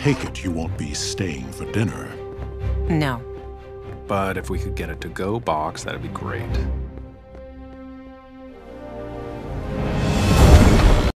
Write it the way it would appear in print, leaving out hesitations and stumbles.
take it you won't be staying for dinner. No. But if we could get a to-go box, that'd be great.